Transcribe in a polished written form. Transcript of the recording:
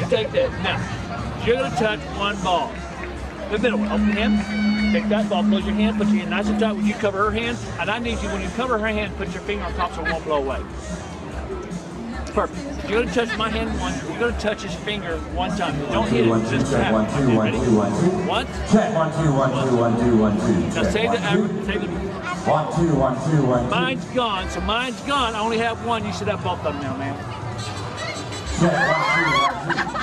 you take that. Now, you're going to touch one ball. The middle one. Open your hand. Take that ball, close your hand, put your hand nice and tight when you cover her hand. And I need you, when you cover her hand, put your finger on top so it won't blow away. Perfect. You're going to touch my hand once. You're going to touch his finger one time. Don't hit it. Just tap it. Okay, ready? One. Check. 1, 2, 1, 2, 1, 2, 1, 2. Now say the average. Say the. 1, 2, 1, 2, 1, 2. Mine's gone, so mine's gone. I only have one. You should have both of them now, man. Check. 1, 2, 1, 2.